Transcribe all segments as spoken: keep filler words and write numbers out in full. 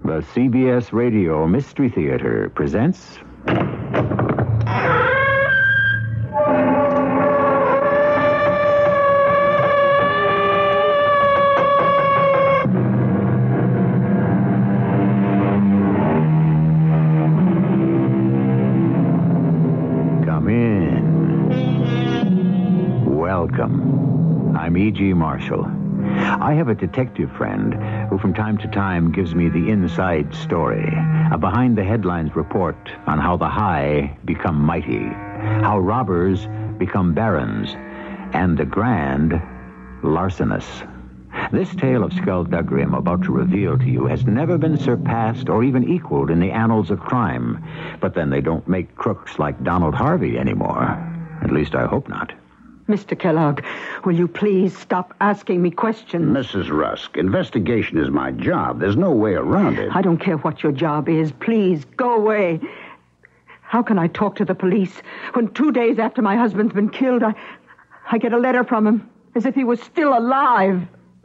The C B S Radio Mystery Theater presents... Come in. Welcome. I'm E G. Marshall. I have a detective friend who from time to time gives me the inside story, a behind-the-headlines report on how the high become mighty, how robbers become barons, and the grand larcenous. This tale of skullduggery I'm about to reveal to you has never been surpassed or even equaled in the annals of crime. But then they don't make crooks like Donald Harvey anymore. At least I hope not. Mister Kellogg, will you please stop asking me questions? Missus Rusk, investigation is my job. There's no way around it. I don't care what your job is. Please, go away. How can I talk to the police when two days after my husband's been killed, I, I get a letter from him as if he was still alive?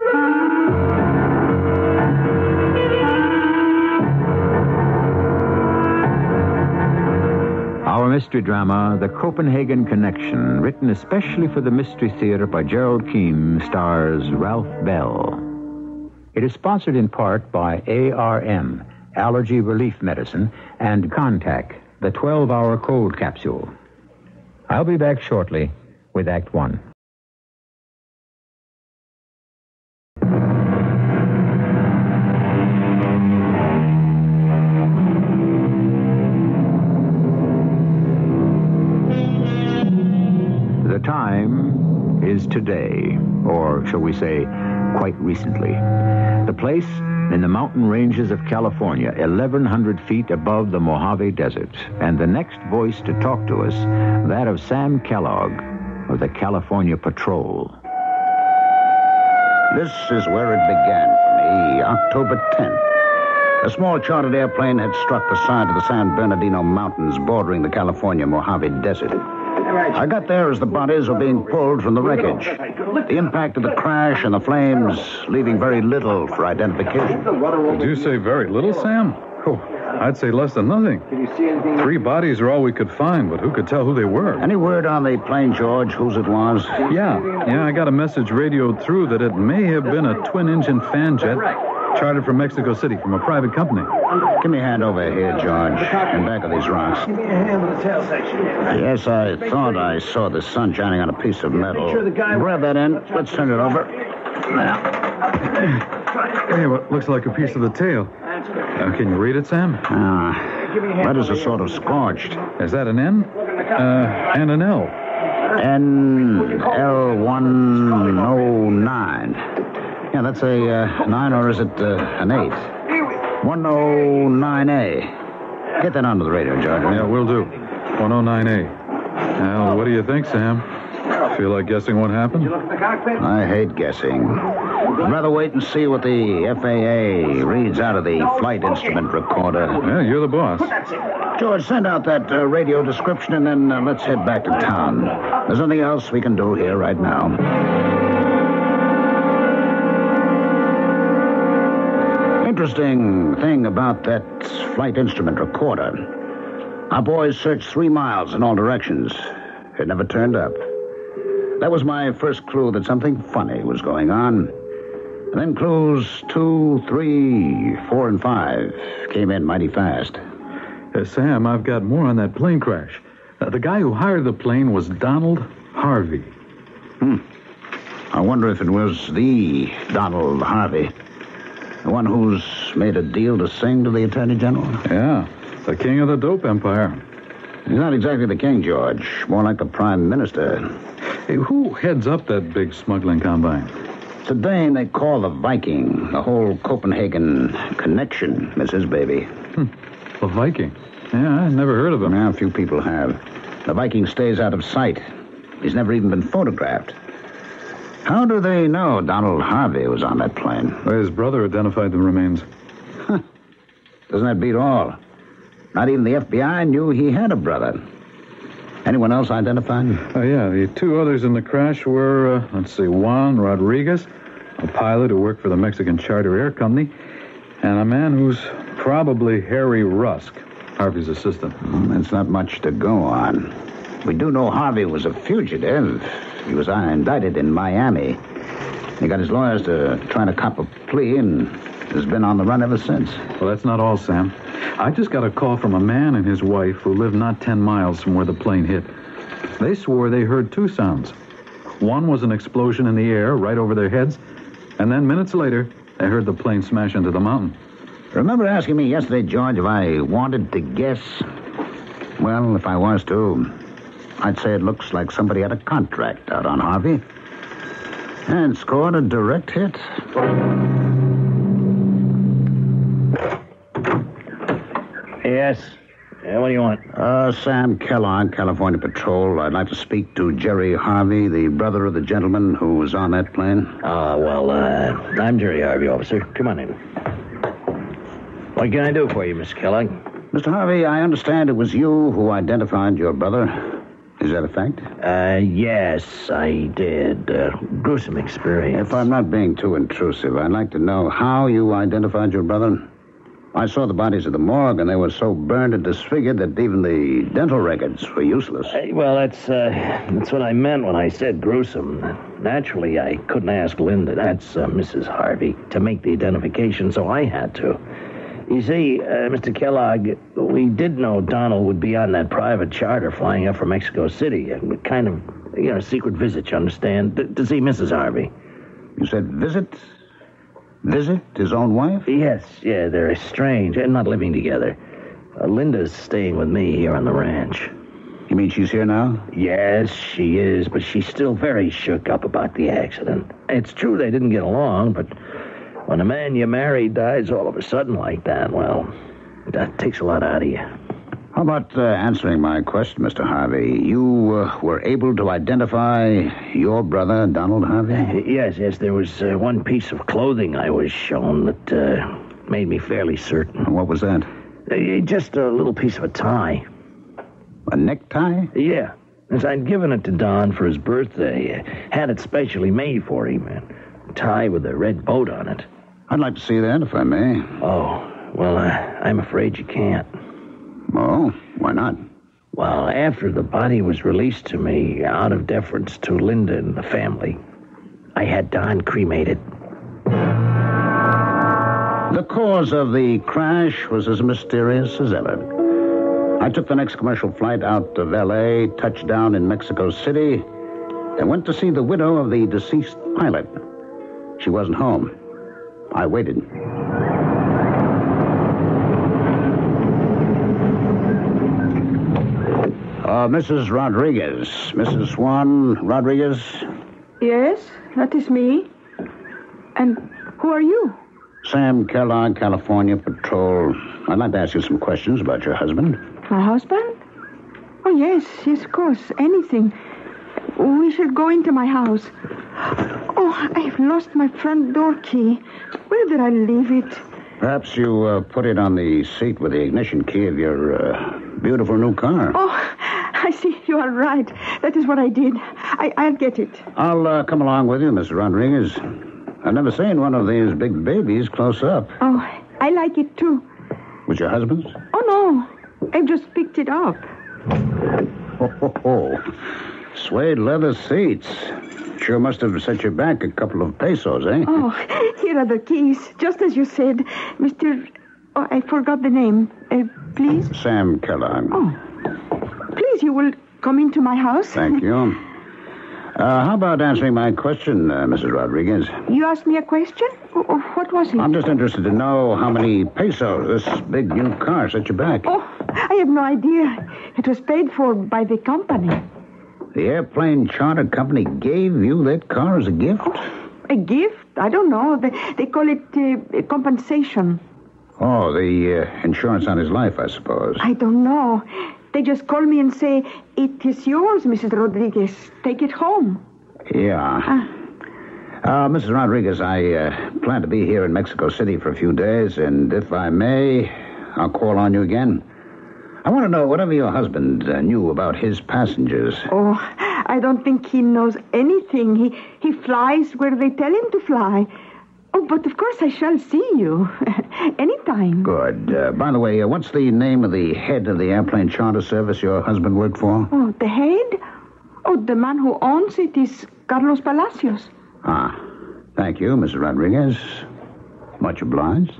Our mystery drama, The Copenhagen Connection, written especially for the Mystery Theater by Gerald Keane, stars Ralph Bell. It is sponsored in part by A R M, Allergy Relief Medicine, and Contac, the twelve-hour cold capsule. I'll be back shortly with Act One. The time is today, or shall we say, quite recently. The place in the mountain ranges of California, eleven hundred feet above the Mojave Desert. And the next voice to talk to us, that of Sam Kellogg of the California Patrol. This is where it began for me, October tenth. A small chartered airplane had struck the side of the San Bernardino Mountains bordering the California Mojave Desert. I got there as the bodies were being pulled from the wreckage. The impact of the crash and the flames leaving very little for identification. Did you say very little, Sam? Oh, I'd say less than nothing. Three bodies are all we could find, but who could tell who they were? Any word on the plane, George, whose it was? Yeah, yeah, I got a message radioed through that it may have been a twin-engine fan jet chartered from Mexico City from a private company. Give me a hand over here, George, in back of these rocks. Give me a hand with the tail section. Yes, I thought I saw the sun shining on a piece of metal. Sure the guy... Grab that end. Let's turn it over. Now. Hey, what looks like a piece of the tail. Uh, can you read it, Sam? Ah, uh, letters are sort of scorched. Is that an N? Uh, and an L. N L one oh nine. Yeah, that's a uh, nine, or is it uh, an eight? one oh nine A. Get that onto the radio, George. Yeah, will do. one oh nine A. Well, what do you think, Sam? Feel like guessing what happened? I hate guessing. I'd rather wait and see what the F A A reads out of the flight instrument recorder. Yeah, you're the boss. George, send out that uh, radio description, and then uh, let's head back to town. There's nothing else we can do here right now. Interesting thing about that flight instrument recorder. Our boys searched three miles in all directions. It never turned up. That was my first clue that something funny was going on. And then clues two, three, four, and five came in mighty fast. Uh, Sam, I've got more on that plane crash. Uh, the guy who hired the plane was Donald Harvey. Hmm. I wonder if it was the Donald Harvey. The one who's made a deal to sing to the Attorney General? Yeah, the king of the dope empire. He's not exactly the king, George. More like the prime minister. Hey, who heads up that big smuggling combine? It's a dame they call the Viking. The whole Copenhagen connection is his baby. Hmm. The Viking? Yeah, I never heard of him. Yeah, a few people have. The Viking stays out of sight. He's never even been photographed. How do they know Donald Harvey was on that plane? Well, his brother identified the remains. Huh. Doesn't that beat all? Not even the F B I knew he had a brother. Anyone else identified? Oh, yeah. The two others in the crash were, uh, let's see, Juan Rodriguez, a pilot who worked for the Mexican Charter Air Company, and a man whose Probably Harry Rusk, Harvey's assistant. Mm, that's not much to go on. We do know Harvey was a fugitive. He was uh, indicted in Miami. He got his lawyers to try to cop a plea and has been on the run ever since. Well, that's not all, Sam. I just got a call from a man and his wife who live not ten miles from where the plane hit. They swore they heard two sounds. One was an explosion in the air right over their heads, and then minutes later, they heard the plane smash into the mountain. Remember asking me yesterday, George, if I wanted to guess? Well, if I was to, I'd say it looks like somebody had a contract out on Harvey and scored a direct hit. Yes. Yeah, what do you want? Uh, Sam Kellogg, California Patrol. I'd like to speak to Jerry Harvey, the brother of the gentleman who was on that plane. Ah, uh, well, uh, I'm Jerry Harvey, officer. Come on in. What can I do for you, Mister Kellogg? Mister Harvey, I understand it was you who identified your brother. Is that a fact? Uh, yes, I did. Uh, gruesome experience. If I'm not being too intrusive, I'd like to know how you identified your brother. I saw the bodies at the morgue, and they were so burned and disfigured that even the dental records were useless. Uh, well, that's uh, that's what I meant when I said gruesome. Naturally, I couldn't ask Linda, that's uh, Missus Harvey, to make the identification, so I had to. You see, uh, Mister Kellogg, we did know Donald would be on that private charter flying up from Mexico City. A kind of, you know, secret visit, you understand, to, to see Missus Harvey. You said visit? Visit his own wife? Yes, yeah, they're estranged and not living together. Uh, Linda's staying with me here on the ranch. You mean she's here now? Yes, she is, but she's still very shook up about the accident. It's true they didn't get along, but when a man you marry dies all of a sudden like that, well, that takes a lot out of you. How about uh, answering my question, Mister Harvey? You uh, were able to identify your brother, Donald Harvey? Uh, yes, yes, there was uh, one piece of clothing I was shown that uh, made me fairly certain. What was that? Uh, just a little piece of a tie. A necktie? Yeah. As I'd given it to Don for his birthday. Uh, had it specially made for him. A tie with a red boat on it. I'd like to see that, if I may. Oh, well, uh, I'm afraid you can't. Oh, why not? Well, after the body was released to me, out of deference to Linda and the family, I had Don cremated. The cause of the crash was as mysterious as ever. I took the next commercial flight out of L A, touched down in Mexico City, and went to see the widow of the deceased pilot. She wasn't home. I waited. Uh, Missus Rodriguez. Missus Swan Rodriguez? Yes, that is me. And who are you? Sam Kellogg, California Patrol. I'd like to ask you some questions about your husband. My husband? Oh, yes, yes, of course. Anything. We should go into my house. Oh, I've lost my front door key. Where did I leave it? Perhaps you uh, put it on the seat with the ignition key of your uh, beautiful new car. Oh, I see. You are right. That is what I did. I, I'll get it. I'll uh, come along with you, Miss Rodriguez. I've never seen one of these big babies close up. Oh, I like it, too. Was your husband's? Oh, no. I've just picked it up. Oh, ho, ho. Suede leather seats. Sure must have set you back a couple of pesos, eh? Oh, here are the keys. Just as you said. Mister... Oh, I forgot the name. Uh, please? Sam Kellogg. Oh. Please, you will come into my house? Thank you. Uh, how about answering my question, uh, Missus Rodriguez? You asked me a question? Oh, what was it? I'm just interested to know how many pesos this big new car set you back. Oh, I have no idea. It was paid for by the company. The airplane charter company gave you that car as a gift? Oh, a gift? I don't know. They, they call it uh, compensation. Oh, the uh, insurance on his life, I suppose. I don't know. They just call me and say, it is yours, Missus Rodriguez. Take it home. Yeah. Uh, Missus Rodriguez, I uh, plan to be here in Mexico City for a few days, and if I may, I'll call on you again. I want to know whatever your husband uh, knew about his passengers. Oh, I don't think he knows anything. He he flies where they tell him to fly. Oh, but of course I shall see you. Anytime. Good. Uh, by the way, uh, what's the name of the head of the airplane charter service your husband worked for? Oh, the head? Oh, the man who owns it is Carlos Palacios. Ah, thank you, Missus Rodriguez. Much obliged.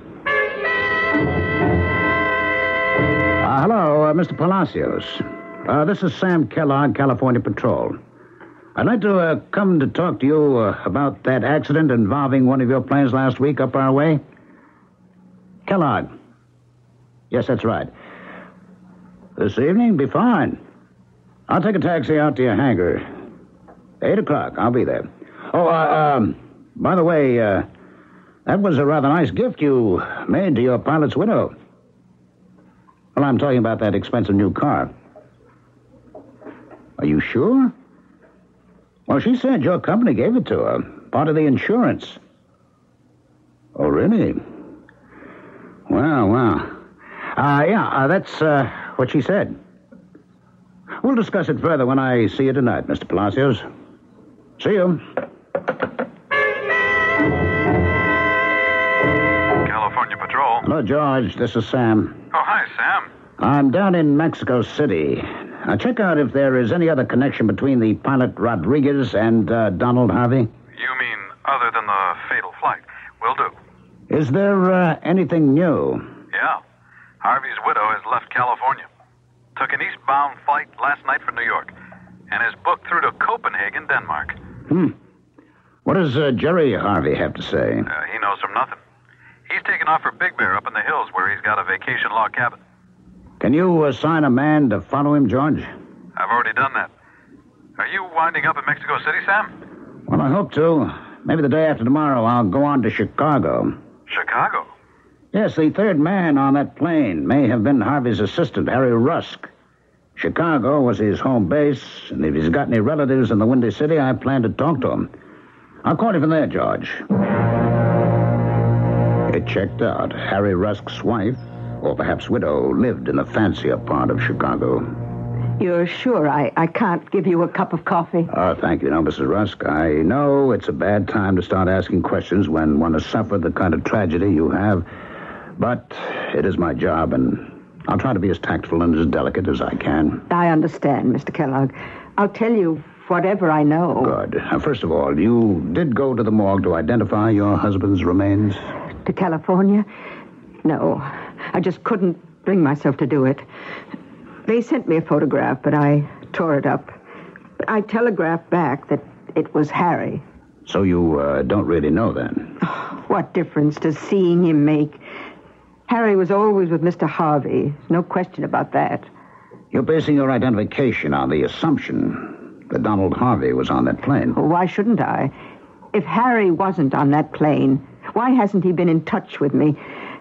Uh, hello, uh, Mister Palacios. Uh, this is Sam Kellogg, California Patrol. I'd like to uh, come to talk to you uh, about that accident involving one of your planes last week up our way. Kellogg. Yes, that's right. This evening? Be fine. I'll take a taxi out to your hangar. Eight o'clock. I'll be there. Oh, uh, um, by the way, uh, that was a rather nice gift you made to your pilot's widow. Well, I'm talking about that expensive new car. Are you sure? Well, she said your company gave it to her. Part of the insurance. Oh, really? Well, well. Uh, yeah, uh, that's uh, what she said. We'll discuss it further when I see you tonight, Mister Palacios. See you. California Patrol. Hello, George. This is Sam. Oh, hi, Sam. I'm down in Mexico City. Now, check out if there is any other connection between the pilot Rodriguez and uh, Donald Harvey. You mean other than the fatal flight? Will do. Is there uh, anything new? Yeah. Harvey's widow has left California. Took an eastbound flight last night for New York and is booked through to Copenhagen, Denmark. Hmm. What does uh, Jerry Harvey have to say? Uh, he knows from nothing. He's taken off for Big Bear up in the hills where he's got a vacation log cabin. Can you assign a man to follow him, George? I've already done that. Are you winding up in Mexico City, Sam? Well, I hope to. Maybe the day after tomorrow I'll go on to Chicago. Chicago? Yes, the third man on that plane may have been Harvey's assistant, Harry Rusk. Chicago was his home base, and if he's got any relatives in the Windy City, I plan to talk to him. I'll call you from there, George. It checked out. Harry Rusk's wife, or perhaps widow, lived in the fancier part of Chicago. You're sure I, I can't give you a cup of coffee? Oh, thank you. No, Missus Rusk, I know it's a bad time to start asking questions when one has suffered the kind of tragedy you have, but it is my job, and I'll try to be as tactful and as delicate as I can. I understand, Mister Kellogg. I'll tell you whatever I know. Good. Now, first of all, you did go to the morgue to identify your husband's remains? To California? No. I just couldn't bring myself to do it. They sent me a photograph, but I tore it up. But I telegraphed back that it was Harry. So you uh, don't really know then? Oh, what difference does seeing him make? Harry was always with Mister Harvey. No question about that. You're basing your identification on the assumption that Donald Harvey was on that plane. Well, why shouldn't I? If Harry wasn't on that plane, why hasn't he been in touch with me?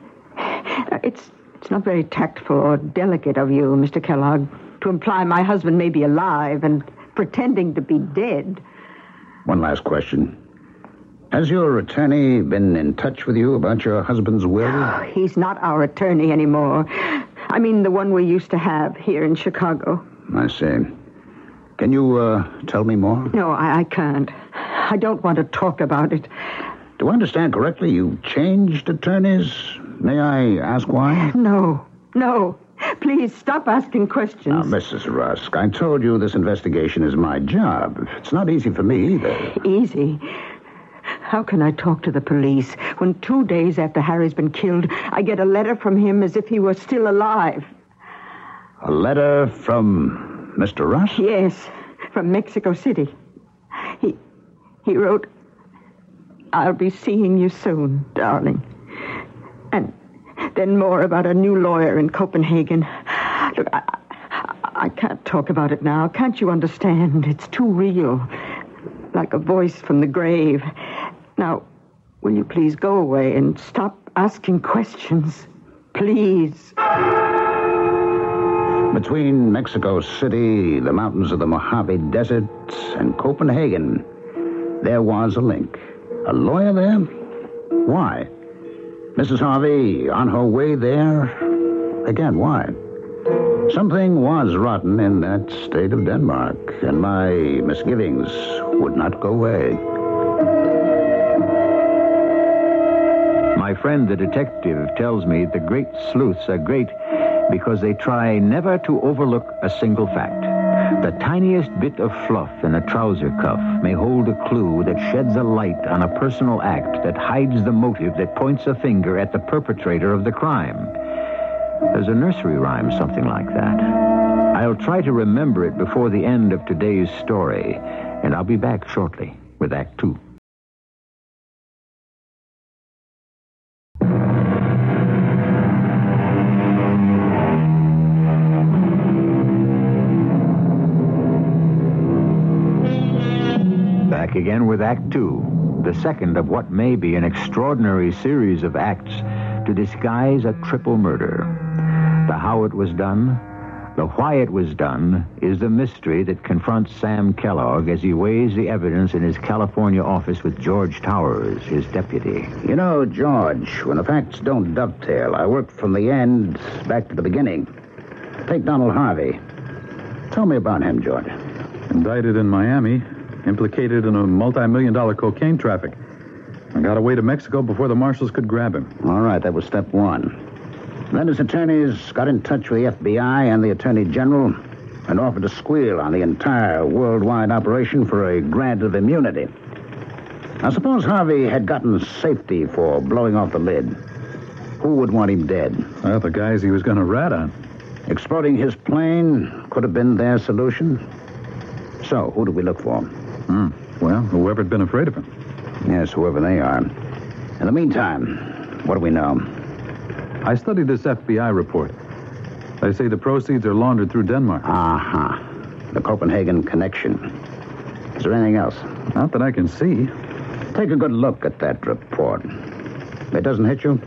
It's it's not very tactful or delicate of you, Mister Kellogg, to imply my husband may be alive and pretending to be dead. One last question. Has your attorney been in touch with you about your husband's will? Oh, he's not our attorney anymore. I mean the one we used to have here in Chicago. I see. Can you uh, tell me more? No, I, I can't. I don't want to talk about it. Do I understand correctly? You changed attorneys? May I ask why? No, no. Please stop asking questions. Now, Missus Rusk, I told you this investigation is my job. It's not easy for me either. Easy? How can I talk to the police when two days after Harry's been killed, I get a letter from him as if he were still alive? A letter from Mister Rusk? Yes, from Mexico City. He, he wrote, "I'll be seeing you soon, darling." And then more about a new lawyer in Copenhagen. Look, I, I, I can't talk about it now. Can't you understand? It's too real. Like a voice from the grave. Now, will you please go away and stop asking questions? Please. Between Mexico City, the mountains of the Mojave Desert, and Copenhagen, there was a link. A lawyer there? Why? Missus Harvey on her way there? Again, why? Something was rotten in that state of Denmark, and my misgivings would not go away. My friend the detective tells me the great sleuths are great because they try never to overlook a single fact. The tiniest bit of fluff in a trouser cuff may hold a clue that sheds a light on a personal act that hides the motive that points a finger at the perpetrator of the crime. There's a nursery rhyme, something like that. I'll try to remember it before the end of today's story, and I'll be back shortly with Act Two. Back again with Act Two, the second of what may be an extraordinary series of acts to disguise a triple murder. The how it was done, the why it was done, is the mystery that confronts Sam Kellogg as he weighs the evidence in his California office with George Towers, his deputy. You know, George, when the facts don't dovetail, I work from the end back to the beginning. Take Donald Harvey. Tell me about him, George. Indicted in Miami, implicated in a multi-million dollar cocaine traffic. I got away to Mexico before the marshals could grab him. All right, that was step one. Then his attorneys got in touch with the F B I and the Attorney General and offered to squeal on the entire worldwide operation for a grant of immunity. Now, suppose Harvey had gotten safety for blowing off the lid. Who would want him dead? Well, the guys he was going to rat on. Exploding his plane could have been their solution. So, who do we look for? Hmm. Well, whoever had been afraid of him. Yes, whoever they are. In the meantime, what do we know? I studied this F B I report. They say the proceeds are laundered through Denmark. Uh-huh. The Copenhagen connection. Is there anything else? Not that I can see. Take a good look at that report. It doesn't hit you?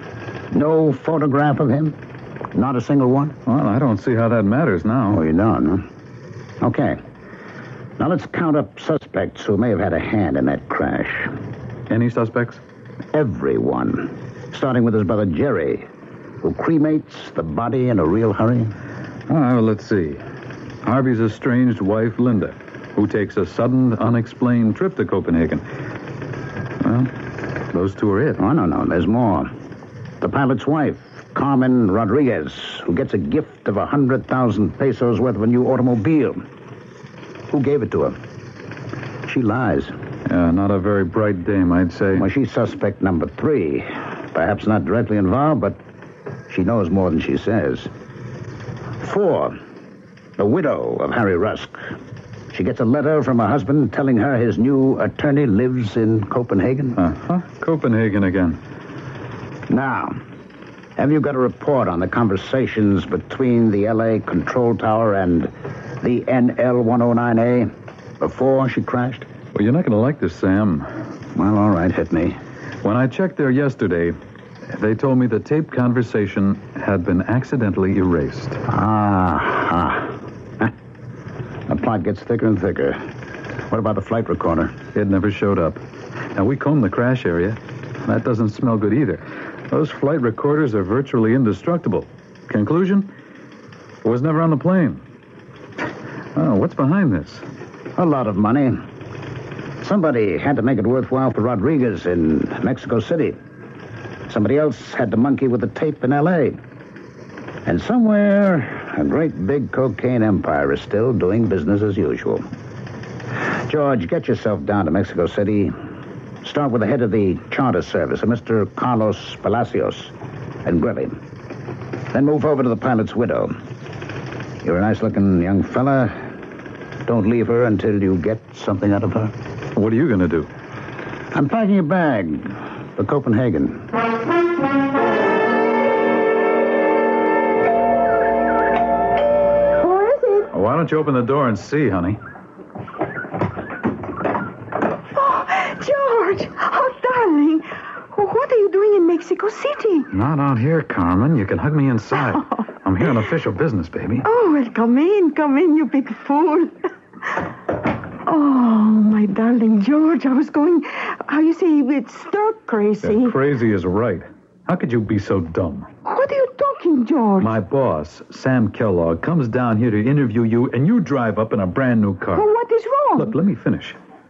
No photograph of him? Not a single one? Well, I don't see how that matters now. Oh, you don't, huh? Okay. Now let's count up suspects who may have had a hand in that crash. Any suspects? Everyone. Starting with his brother Jerry, who cremates the body in a real hurry. Oh, well, let's see. Harvey's estranged wife, Linda, who takes a sudden, unexplained trip to Copenhagen. Well, those two are it. Oh, no, no, there's more. The pilot's wife, Carmen Rodriguez, who gets a gift of a hundred thousand pesos worth of a new automobile. Who gave it to her? She lies. Yeah, not a very bright dame, I'd say. Well, she's suspect number three. Perhaps not directly involved, but she knows more than she says. Four, the widow of Harry Rusk. She gets a letter from her husband telling her his new attorney lives in Copenhagen. Uh-huh. Copenhagen again. Now, have you got a report on the conversations between the L A control tower and the N L one oh nine A before she crashed? Well, you're not going to like this, Sam. Well, all right, hit me. When I checked there yesterday, they told me the taped conversation had been accidentally erased. Ah, ah. The plot gets thicker and thicker. What about the flight recorder? It never showed up. Now, we combed the crash area. That doesn't smell good either. Those flight recorders are virtually indestructible. Conclusion? It was never on the plane. Oh, what's behind this? A lot of money. Somebody had to make it worthwhile for Rodriguez in Mexico City. Somebody else had to monkey with the tape in L A. And somewhere, a great big cocaine empire is still doing business as usual. George, get yourself down to Mexico City. Start with the head of the charter service, a Mister Carlos Palacios, and grill him. Then move over to the pilot's widow. You're a nice-looking young fella. Don't leave her until you get something out of her. What are you going to do? I'm packing a bag for Copenhagen. Who is it? Oh, why don't you open the door and see, honey? Oh, George! Oh, darling! What are you doing in Mexico City? Not out here, Carmen. You can hug me inside. Oh. I'm here on official business, baby. Oh, well, come in, come in, you big fool. Oh, my darling George, I was going, how you say, it's stark crazy. That crazy is right. How could you be so dumb? What are you talking, George? My boss, Sam Kellogg, comes down here to interview you, and you drive up in a brand new car. Well, what is wrong? Look, let me finish.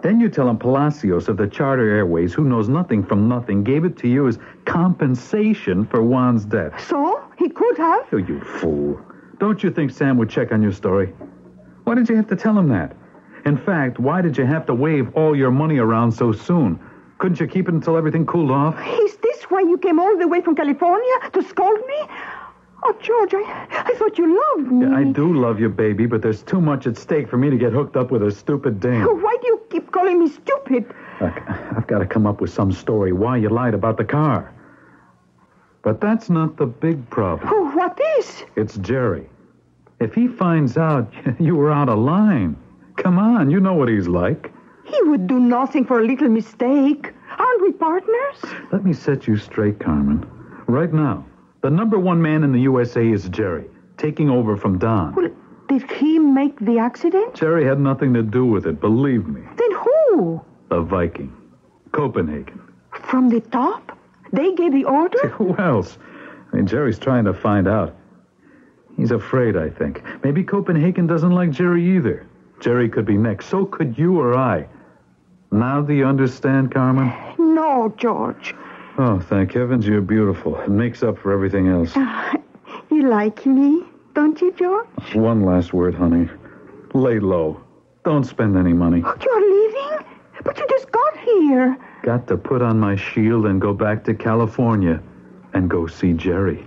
Then you tell him Palacios of the Charter Airways, who knows nothing from nothing, gave it to you as compensation for Juan's death. So? He could have? Oh, you fool. Don't you think Sam would check on your story? Why did you have to tell him that? In fact, why did you have to wave all your money around so soon? Couldn't you keep it until everything cooled off? Is this why you came all the way from California to scold me? Oh, George, I, I thought you loved me. Yeah, I do love you, baby, but there's too much at stake for me to get hooked up with a stupid dame. Why do you keep calling me stupid? Look, I've got to come up with some story why you lied about the car. But that's not the big problem. Oh, what is? It's Jerry. If he finds out you were out of line, come on, you know what he's like. He would do nothing for a little mistake. Aren't we partners? Let me set you straight, Carmen. Right now, the number one man in the U S A is Jerry, taking over from Don. Well, did he make the accident? Jerry had nothing to do with it, believe me. Then who? The Viking. Copenhagen. From the top? They gave the order? Who else? I mean, Jerry's trying to find out. He's afraid, I think. Maybe Copenhagen doesn't like Jerry either. Jerry could be next. So could you or I. Now do you understand, Carmen? No, George. Oh, thank heavens you're beautiful. It makes up for everything else. Uh, you like me, don't you, George? One last word, honey. Lay low. Don't spend any money. Oh, you're leaving? But you just got here. Got to put on my shield and go back to California and go see Jerry.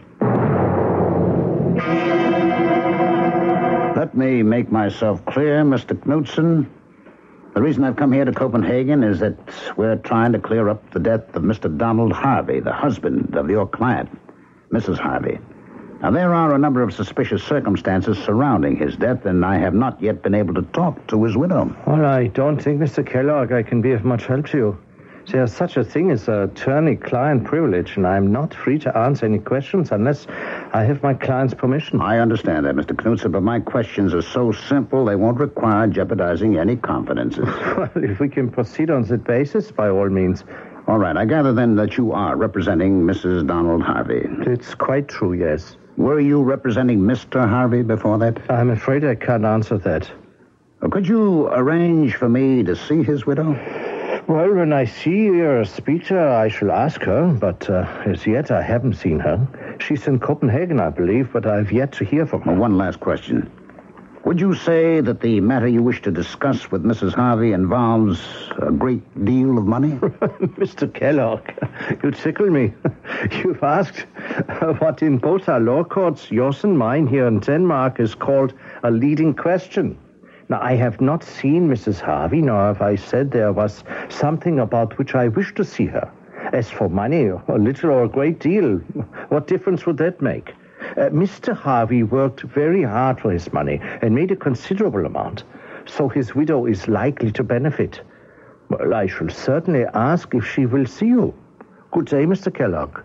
Let me make myself clear, Mister Knudsen. The reason I've come here to Copenhagen is that we're trying to clear up the death of Mister Donald Harvey, the husband of your client, Missus Harvey. Now, there are a number of suspicious circumstances surrounding his death, and I have not yet been able to talk to his widow. Well, I don't think, Mister Kellogg, I can be of much help to you. There's such a thing as attorney-client privilege, and I'm not free to answer any questions unless I have my client's permission. I understand that, Mister Knudsen, but my questions are so simple they won't require jeopardizing any confidences. Well, if we can proceed on that basis, by all means. All right, I gather then that you are representing Missus Donald Harvey. It's quite true, yes. Were you representing Mister Harvey before that? I'm afraid I can't answer that. Uh, Could you arrange for me to see his widow? Well, when I see your speaker, I shall ask her, but uh, as yet I haven't seen her. She's in Copenhagen, I believe, but I've yet to hear from her. Well, one last question. Would you say that the matter you wish to discuss with Missus Harvey involves a great deal of money? Mister Kellogg, you tickle me. You've asked what in both our law courts, yours and mine here in Denmark, is called a leading question. Now, I have not seen Missus Harvey, nor have I said there was something about which I wish to see her. As for money, a little or a great deal, what difference would that make? Uh, Mister Harvey worked very hard for his money and made a considerable amount, so his widow is likely to benefit. Well, I shall certainly ask if she will see you. Good day, Mister Kellogg.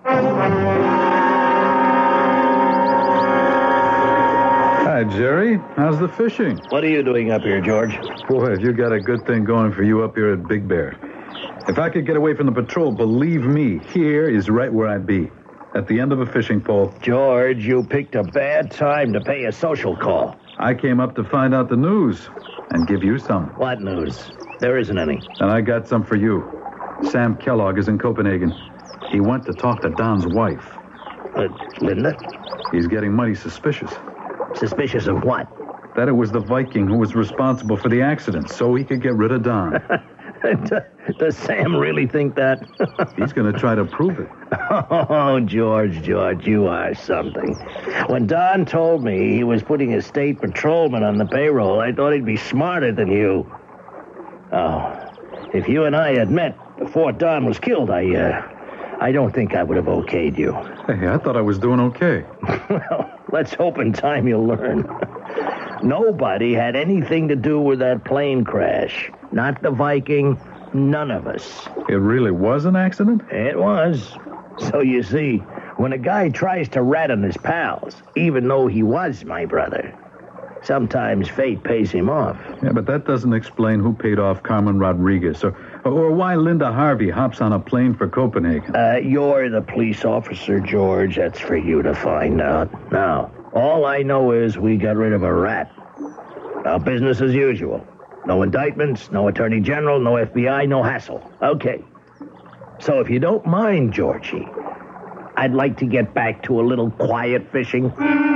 Hi, Jerry. How's the fishing? What are you doing up here, George? Boy, have you got a good thing going for you up here at Big Bear. If I could get away from the patrol, believe me, here is right where I'd be. At the end of a fishing pole. George, you picked a bad time to pay a social call. I came up to find out the news and give you some. What news? There isn't any. And I got some for you. Sam Kellogg is in Copenhagen. He went to talk to Don's wife. Uh, Linda? He's getting mighty suspicious. Suspicious of what? That it was the Viking who was responsible for the accident, so he could get rid of Don. Does Sam really think that? He's going to try to prove it. Oh, George, George, you are something. When Don told me he was putting a state patrolman on the payroll, I thought he'd be smarter than you. Oh, if you and I had met before Don was killed, I, uh, I don't think I would have okayed you. Hey, I thought I was doing okay. Well, let's hope in time you'll learn. Nobody had anything to do with that plane crash. Not the Viking, none of us. It really was an accident? It was. So you see, when a guy tries to rat on his pals, even though he was my brother, sometimes fate pays him off. Yeah, but that doesn't explain who paid off Carmen Rodriguez, or, or why Linda Harvey hops on a plane for Copenhagen. Uh, you're the police officer, George. That's for you to find out. Now, all I know is we got rid of a rat. Now, business as usual. No indictments, no attorney general, no F B I, no hassle. Okay. So if you don't mind, Georgie, I'd like to get back to a little quiet fishing.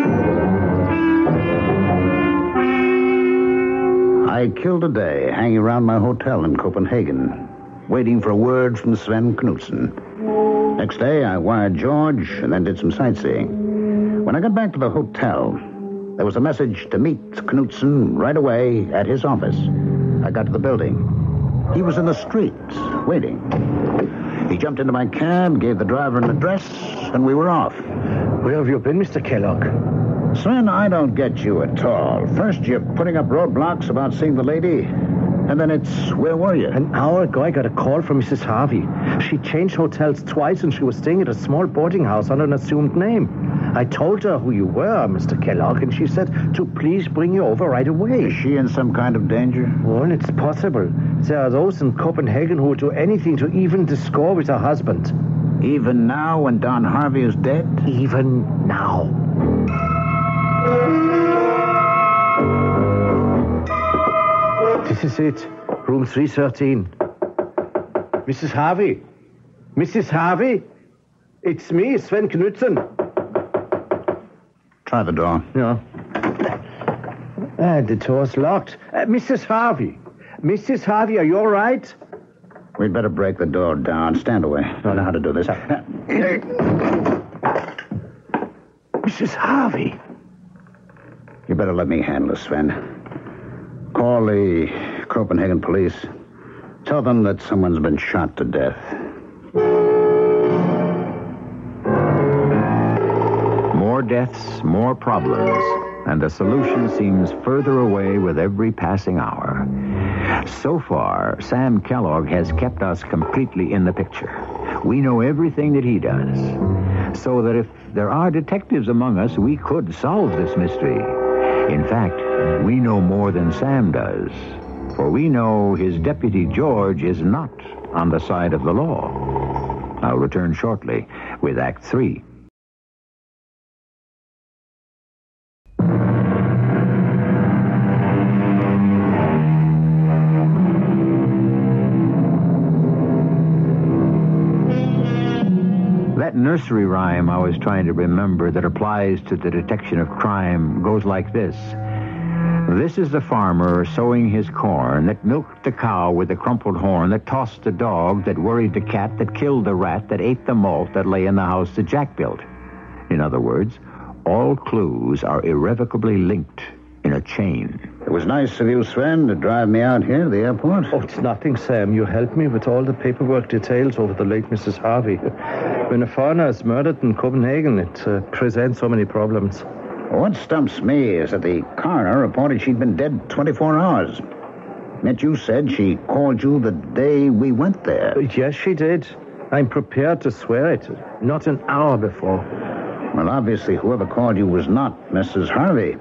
I killed a day hanging around my hotel in Copenhagen, waiting for a word from Sven Knudsen. Next day, I wired George and then did some sightseeing. When I got back to the hotel, there was a message to meet Knudsen right away at his office. I got to the building. He was in the streets, waiting. He jumped into my cab, gave the driver an address, and we were off. Where have you been, Mister Kellogg? Sven, I don't get you at all. First, you're putting up roadblocks about seeing the lady, and then it's, where were you? An hour ago, I got a call from Missus Harvey. She changed hotels twice, and she was staying at a small boarding house under an assumed name. I told her who you were, Mister Kellogg, and she said to please bring you over right away. Is she in some kind of danger? Well, it's possible. There are those in Copenhagen who would do anything to even the score with her husband. Even now, when Don Harvey is dead? Even now. This is it. Room three thirteen. Missus Harvey? Missus Harvey? It's me, Sven Knudsen. Try the door. No. Ah, the door's locked. Uh, Missus Harvey. Missus Harvey, are you all right? We'd better break the door down. Stand away. I don't know how to do this. Missus Harvey. You better let me handle this, Sven. Call the Copenhagen police. Tell them that someone's been shot to death. More deaths, more problems, and the solution seems further away with every passing hour. So far, Sam Kellogg has kept us completely in the picture. We know everything that he does. So that if there are detectives among us, we could solve this mystery. In fact, we know more than Sam does. For we know his deputy George is not on the side of the law. I'll return shortly with Act Three. That nursery rhyme I was trying to remember that applies to the detection of crime goes like this. This is the farmer sowing his corn that milked the cow with the crumpled horn, that tossed the dog, that worried the cat, that killed the rat, that ate the malt that lay in the house that Jack built. In other words, all clues are irrevocably linked in a chain. It was nice of you, Sven, to drive me out here to the airport. Oh, it's nothing, Sam. You helped me with all the paperwork details over the late Missus Harvey. When a foreigner is murdered in Copenhagen, it uh, presents so many problems. What stumps me is that the coroner reported she'd been dead twenty-four hours. Yet you said she called you the day we went there. Yes, she did. I'm prepared to swear it. Not an hour before. Well, obviously, whoever called you was not Missus Harvey.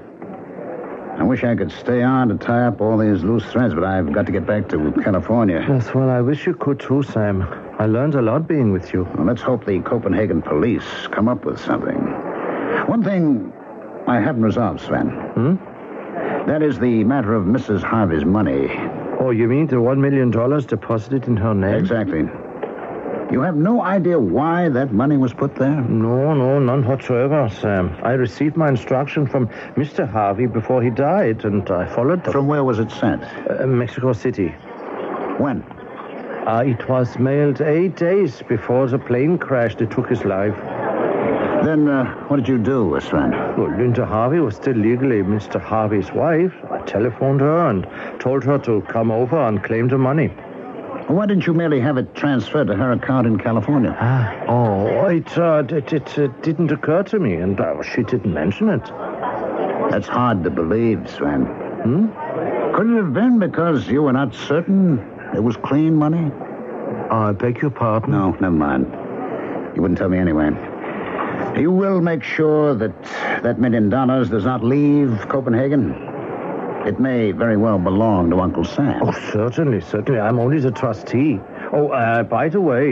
I wish I could stay on to tie up all these loose threads, but I've got to get back to California. Yes, well, I wish you could too, Sam. I learned a lot being with you. Well, let's hope the Copenhagen police come up with something. One thing I haven't resolved, Sven. Hmm? That is the matter of Missus Harvey's money. Oh, you mean the one million dollars deposited in her name? Exactly. You have no idea why that money was put there? No, no, none whatsoever, Sam. I received my instruction from Mister Harvey before he died, and I followed them. From where was it sent? Uh, Mexico City. When? Uh, it was mailed eight days before the plane crash that took his life. Then, uh, what did you do, Sven? Well, Linda Harvey was still legally Mister Harvey's wife. I telephoned her and told her to come over and claim the money. Why didn't you merely have it transferred to her account in California? Ah, oh, it, uh, it, it uh, didn't occur to me, and uh, she didn't mention it. That's hard to believe, Sven. Hmm? Could it have been because you were not certain it was clean money? I beg your pardon? No, never mind. You wouldn't tell me anyway. You will make sure that that million dollars does not leave Copenhagen? It may very well belong to Uncle Sam. Oh, certainly, certainly. I'm only the trustee. Oh, uh, by the way,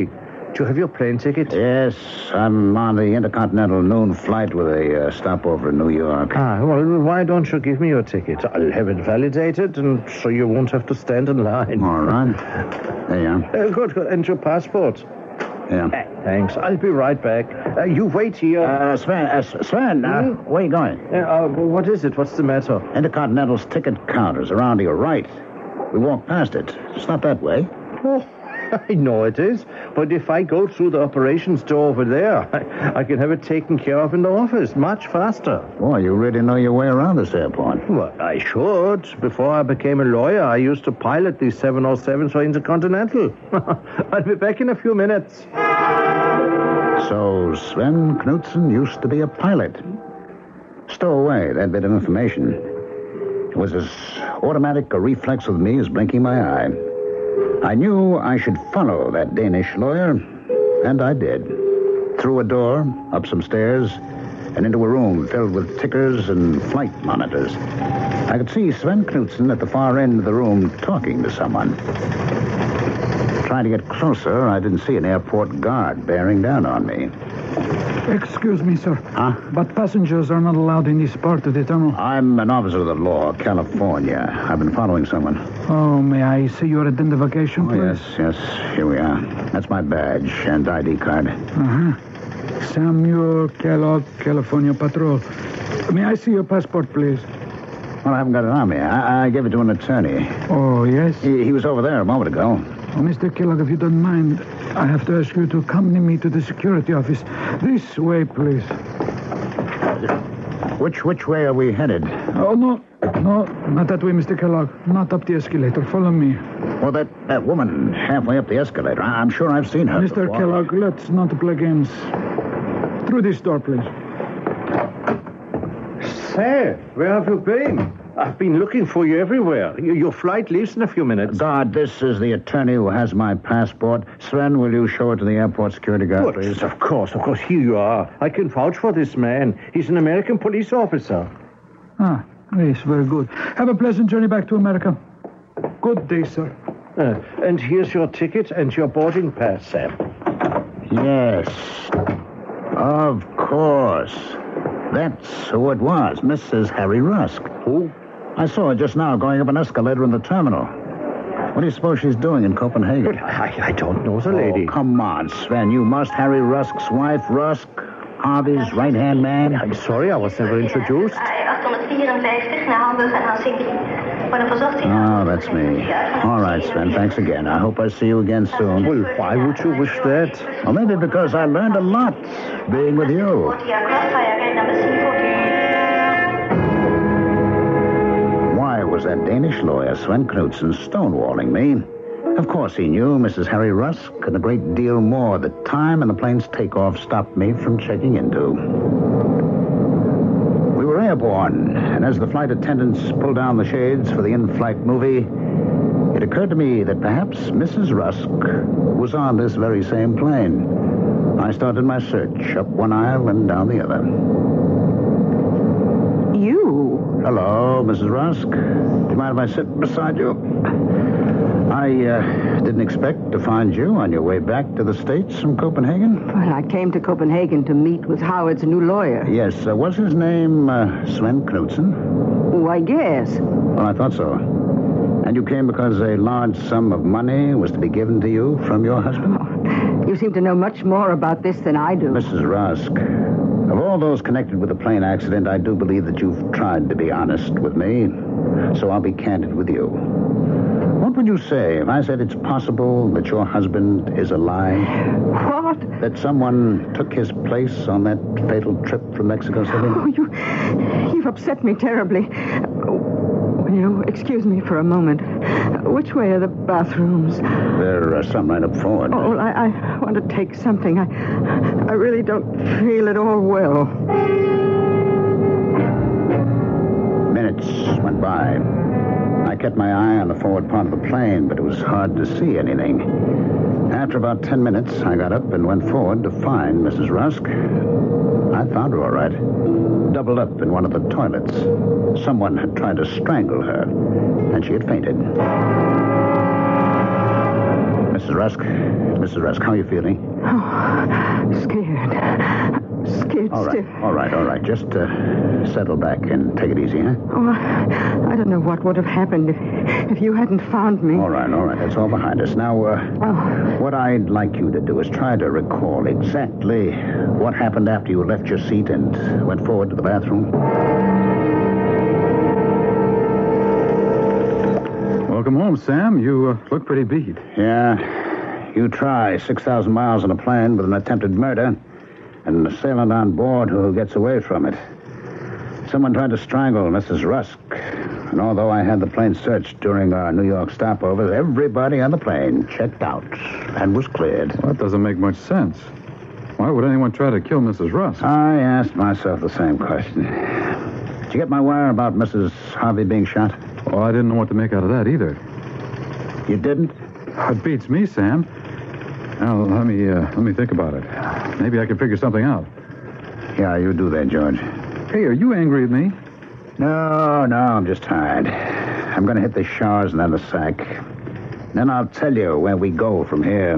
Do you have your plane ticket? Yes, I'm on the Intercontinental noon flight with a uh, stopover in New York. Ah, well, why don't you give me your ticket? I'll have it validated, and so you won't have to stand in line. All right. There you are. Uh, good, good. And your passport? Yeah. Uh, thanks. I'll be right back. Uh, you wait here. Uh, Sven, uh, Sven, uh, Hmm? where are you going? Uh, uh, what is it? What's the matter? Intercontinental's ticket counter's around to your right. We walked past it. It's not that way. Oh, I know it is. But if I go through the operations door over there, I, I can have it taken care of in the office much faster. Boy, you really know your way around this airport. Well, I should. Before I became a lawyer, I used to pilot these seven oh sevens for Intercontinental. I'll be back in a few minutes. So Sven Knudsen used to be a pilot. Stow away that bit of information. It was as automatic a reflex with me as blinking my eye. I knew I should follow that Danish lawyer, and I did. Through a door, up some stairs, and into a room filled with tickers and flight monitors. I could see Sven Knudsen at the far end of the room talking to someone. Trying to get closer, I didn't see an airport guard bearing down on me. Excuse me, sir. Huh? But passengers are not allowed in this part of the tunnel. I'm an officer of the law, California. I've been following someone. Oh, may I see your identification, Oh, please? yes, yes. Here we are. That's my badge and I D card. Uh-huh. Samuel Kellogg, California Patrol. May I see your passport, please? Well, I haven't got it on me. I, I gave it to an attorney. Oh, yes? He, he was over there a moment ago. Oh, Mister Kellogg, if you don't mind, I have to ask you to accompany me to the security office. This way, please. Which which way are we headed? Oh, no. No, not that way, Mister Kellogg. Not up the escalator. Follow me. Well, that, that woman halfway up the escalator. I, I'm sure I've seen her Mister before. Kellogg, let's not play games. Through this door, please. Say, where have you been? I've been looking for you everywhere. Y- Your flight leaves in a few minutes. Guard, this is the attorney who has my passport. Sven, will you show it to the airport security guard, Well, please? of course, of course. Here you are. I can vouch for this man. He's an American police officer. Ah, yes, very good. Have a pleasant journey back to America. Good day, sir. Uh, and here's your ticket and your boarding pass, Sam. Yes. Of course. That's who it was, Missus Harry Rusk. Who? I saw her just now going up an escalator in the terminal. What do you suppose she's doing in Copenhagen? I, I don't know the lady. Oh, come on, Sven. You must. Harry Rusk's wife, Rusk, Harvey's right-hand man. I'm sorry, I was never introduced. Oh, that's me. All right, Sven, thanks again. I hope I see you again soon. Well, why would you wish that? Well, maybe because I learned a lot being with you. Why was that Danish lawyer, Sven Knudsen, stonewalling me? Of course he knew Missus Harry Rusk, and a great deal more. The time and the plane's takeoff stopped me from checking into. We were airborne, and as the flight attendants pulled down the shades for the in-flight movie, it occurred to me that perhaps Missus Rusk was on this very same plane. I started my search up one aisle and down the other. You? Hello, Missus Rusk. Do you mind if I sit beside you? I uh, didn't expect to find you on your way back to the States from Copenhagen. Well, I came to Copenhagen to meet with Howard's new lawyer. Yes, uh, was his name uh, Sven Knudsen? Oh, I guess. Well, I thought so. And you came because a large sum of money was to be given to you from your husband? Oh, you seem to know much more about this than I do. Missus Rusk, of all those connected with the plane accident, I do believe that you've tried to be honest with me. So I'll be candid with you. What would you say if I said it's possible that your husband is alive? What? That someone took his place on that fatal trip from Mexico City? Oh, you, you've upset me terribly. Will you excuse me for a moment? Which way are the bathrooms? There are some right up forward. Oh, I, I want to take something. I, I really don't feel at all well. Minutes went by. I kept my eye on the forward part of the plane, but it was hard to see anything. After about ten minutes, I got up and went forward to find Missus Rusk. I found her all right, doubled up in one of the toilets. Someone had tried to strangle her, and she had fainted. Missus Missus Rusk. Missus Rusk, how are you feeling? Oh, scared. Scared All right, stiff. all right, all right. Just uh, settle back and take it easy, huh? Oh, I don't know what would have happened if, if you hadn't found me. All right, all right. That's all behind us. Now, uh, Oh. what I'd like you to do is try to recall exactly what happened after you left your seat and went forward to the bathroom. Welcome home, Sam. You uh, look pretty beat. Yeah, you try six thousand miles in a plane with an attempted murder and an assailant on board who gets away from it. Someone tried to strangle Missus Rusk. And although I had the plane searched during our New York stopovers, everybody on the plane checked out and was cleared. Well, that doesn't make much sense. Why would anyone try to kill Missus Rusk? I asked myself the same question. Did you get my wire about Missus Harvey being shot? Well, I didn't know what to make out of that either. You didn't? It beats me, Sam. Now, let me, uh, let me think about it. Maybe I can figure something out. Yeah, you do that, George. Hey, are you angry at me? No, no, I'm just tired. I'm going to hit the showers and then the sack. Then I'll tell you where we go from here.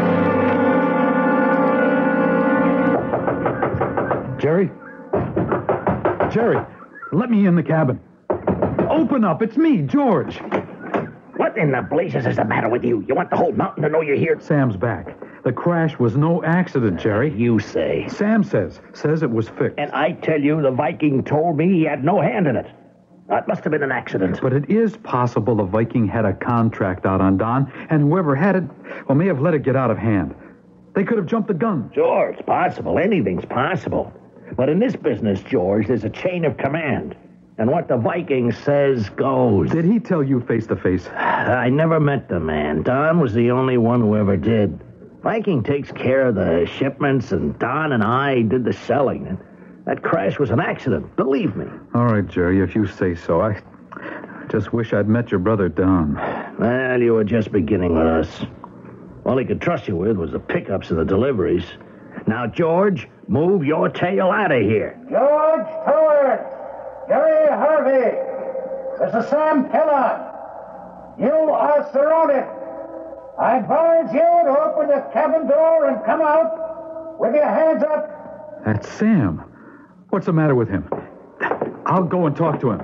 Jerry? Jerry, let me in the cabin. Open up. It's me, George. What in the blazes is the matter with you? You want the whole mountain to know you're here? Sam's back. The crash was no accident, Jerry. You say. Sam says. Says it was fixed. And I tell you, the Viking told me he had no hand in it. That must have been an accident. But it is possible the Viking had a contract out on Don, and whoever had it, well, may have let it get out of hand. They could have jumped the gun. Sure, it's possible. Anything's possible. But in this business, George, there's a chain of command. And what the Viking says goes. Did he tell you face to face? I never met the man. Don was the only one who ever did. Viking takes care of the shipments, and Don and I did the selling. And that crash was an accident, believe me. All right, Jerry, if you say so. I just wish I'd met your brother, Don. Well, you were just beginning with us. All he could trust you with was the pickups and the deliveries. Now, George, move your tail out of here. George Toward, Jerry Harvey, this is Sam Kellogg. You are surrounded. I advise you to open the cabin door and come out with your hands up. That's Sam. What's the matter with him? I'll go and talk to him.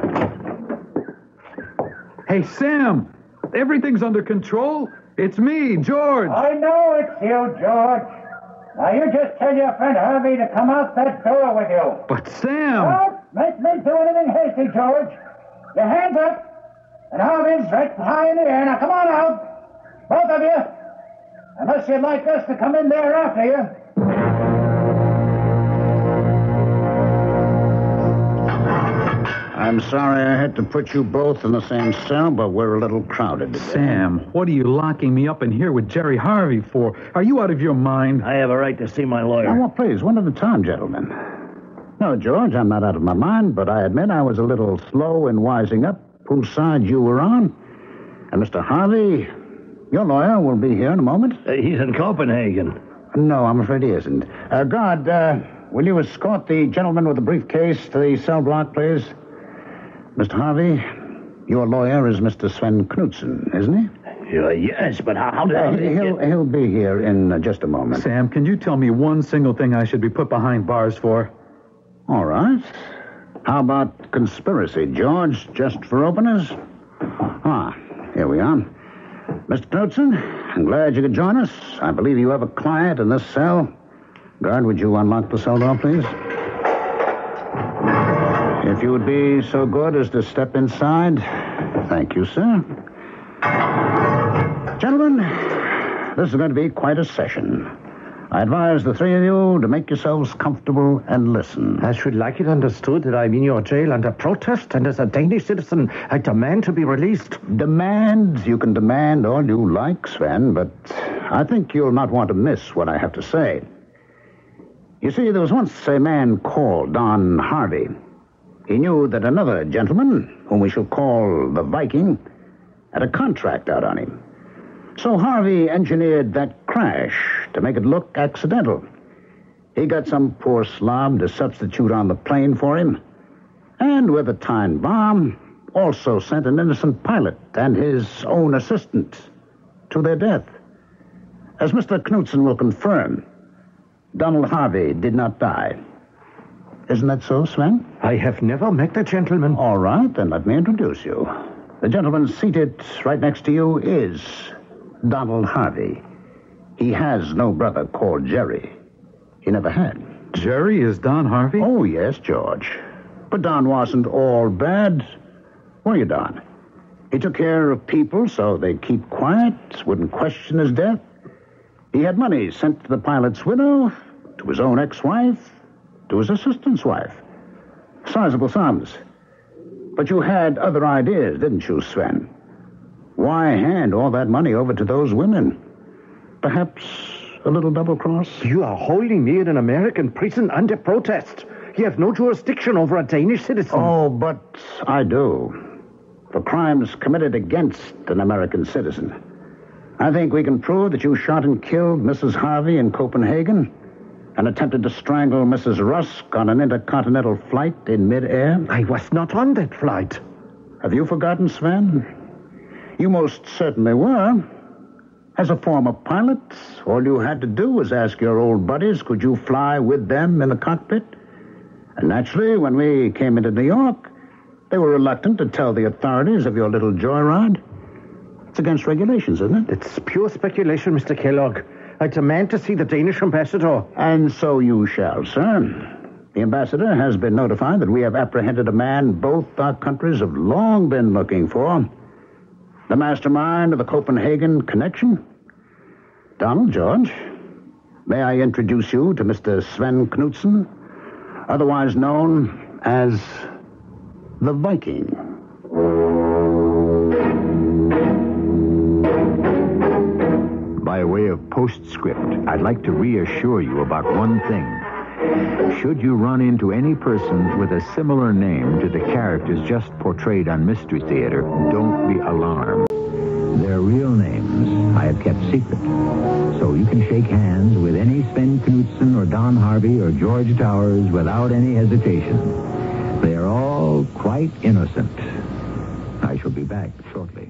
Hey, Sam, everything's under control. It's me, George. I know it's you, George. Now you just tell your friend Harvey to come out that door with you. But Sam... Don't make me do anything hasty, George. Your hands up, and Harvey's right high in the air. Now come on out, both of you. Unless you'd like us to come in there after you. I'm sorry I had to put you both in the same cell, but we're a little crowded today. Sam, what are you locking me up in here with Jerry Harvey for? Are you out of your mind? I have a right to see my lawyer. Oh, well, please, one at a time, gentlemen. No, George, I'm not out of my mind, but I admit I was a little slow in wising up whose side you were on. And Mister Harvey, your lawyer will be here in a moment. Uh, he's in Copenhagen. No, I'm afraid he isn't. Uh, guard, uh, will you escort the gentleman with the briefcase to the cell block, please? Mister Harvey, your lawyer is Mister Sven Knudsen, isn't he? Uh, yes, but how, how did Uh, I... he'll, he'll be here in uh, just a moment. Sam, can you tell me one single thing I should be put behind bars for? All right. How about conspiracy, George, just for openers? Ah, here we are. Mister Knudsen, I'm glad you could join us. I believe you have a client in this cell. Guard, would you unlock the cell door, please? If you would be so good as to step inside. Thank you, sir. Gentlemen, this is going to be quite a session. I advise the three of you to make yourselves comfortable and listen. I should like it understood that I'm in your jail under protest, and as a Danish citizen, I demand to be released. Demand? You can demand all you like, Sven, but I think you'll not want to miss what I have to say. You see, there was once a man called Don Harvey. He knew that another gentleman, whom we shall call the Viking, had a contract out on him. So Harvey engineered that crash to make it look accidental. He got some poor slob to substitute on the plane for him, and with a time bomb, also sent an innocent pilot and his own assistant to their death. As Mister Knudsen will confirm, Donald Harvey did not die. Isn't that so, Sven? I have never met the gentleman. All right, then let me introduce you. The gentleman seated right next to you is Donald Harvey. He has no brother called Jerry. He never had. Jerry is Don Harvey? Oh, yes, George. But Don wasn't all bad. Were you, Don? He took care of people so they'd keep quiet, wouldn't question his death. He had money sent to the pilot's widow, to his own ex-wife, to his assistant's wife. Sizable sums. But you had other ideas, didn't you, Sven? Why hand all that money over to those women? Perhaps a little double-cross? You are holding me in an American prison under protest. You have no jurisdiction over a Danish citizen. Oh, but I do. For crimes committed against an American citizen. I think we can prove that you shot and killed Missus Harvey in Copenhagen and attempted to strangle Missus Rusk on an intercontinental flight in midair. I was not on that flight. Have you forgotten, Sven? You most certainly were. As a former pilot, all you had to do was ask your old buddies, could you fly with them in the cockpit? And naturally, when we came into New York, they were reluctant to tell the authorities of your little joyride. It's against regulations, isn't it? It's pure speculation, Mister Kellogg. I demand to see the Danish ambassador. And so you shall, sir. The ambassador has been notified that we have apprehended a man both our countries have long been looking for. The mastermind of the Copenhagen connection. Donald, George, may I introduce you to Mister Sven Knudsen, otherwise known as the Viking. By way of postscript, I'd like to reassure you about one thing. Should you run into any person with a similar name to the characters just portrayed on Mystery Theater, don't be alarmed. Their real names I have kept secret. So you can shake hands with any Sven Knudsen or Don Harvey or George Towers without any hesitation. They are all quite innocent. I shall be back shortly.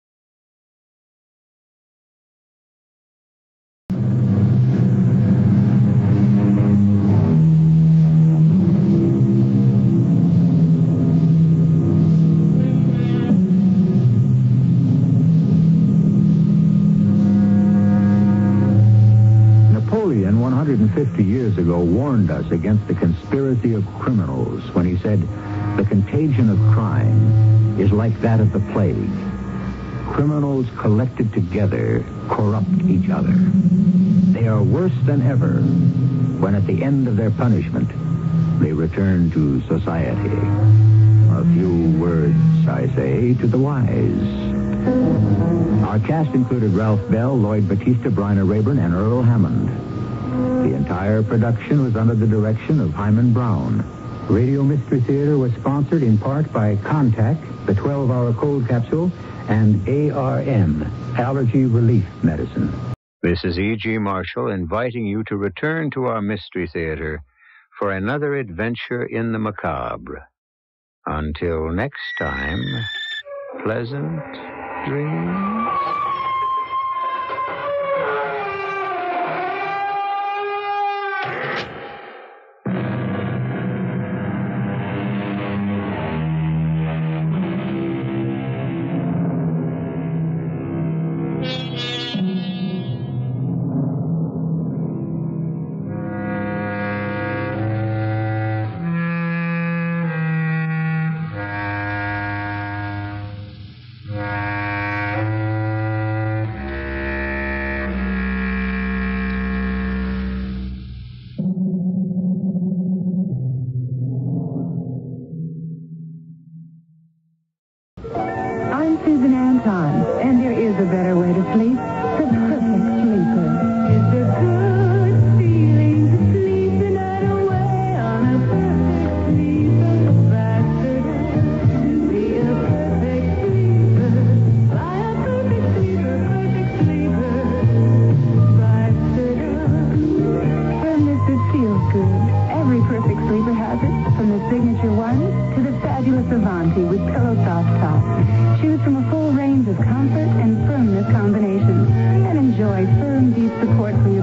one hundred fifty years ago warned us against the conspiracy of criminals when he said, the contagion of crime is like that of the plague. Criminals collected together corrupt each other. They are worse than ever when at the end of their punishment they return to society. A few words, I say, to the wise. Our cast included Ralph Bell, Lloyd Batista, Bryna Rayburn, and Earl Hammond. The entire production was under the direction of Hyman Brown. Radio Mystery Theater was sponsored in part by Contact, the twelve-hour cold capsule, and A R M, Allergy Relief Medicine. This is E G. Marshall inviting you to return to our Mystery Theater for another adventure in the macabre. Until next time, pleasant dreams. And there is a better way to sleep. The perfect sleeper. It's a good feeling to sleep the night away on a perfect sleeper. Faster to be a perfect sleeper. Fly a perfect sleeper, perfect sleeper. Faster from this it feels good. Every perfect sleeper has it. From the signature one to the fabulous Avanti with pillow soft top. Choose from a full range of comfort and firmness combinations and enjoy by firm, deep support from your